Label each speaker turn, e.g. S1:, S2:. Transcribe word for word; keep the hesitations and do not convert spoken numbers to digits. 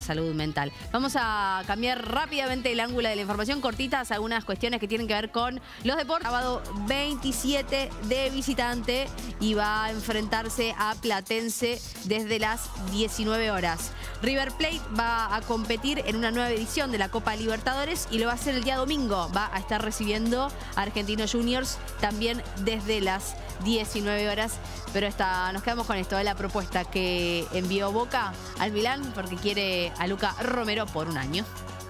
S1: salud mental. Vamos a cambiar rápidamente el ángulo de la información, cortitas, algunas cuestiones que tienen que ver con los deportes. Sábado veintisiete de visitante y va a enfrentarse a Platense desde las diecinueve horas. River Plate va a competir en una nueva edición de la Copa Libertadores y lo va a hacer el día domingo. Va a estar recibiendo a Argentinos Juniors también desde las diecinueve horas. Pero esta, nos quedamos con esto, de la propuesta que envió Boca al Milán porque quiere a Luca Romero por un año.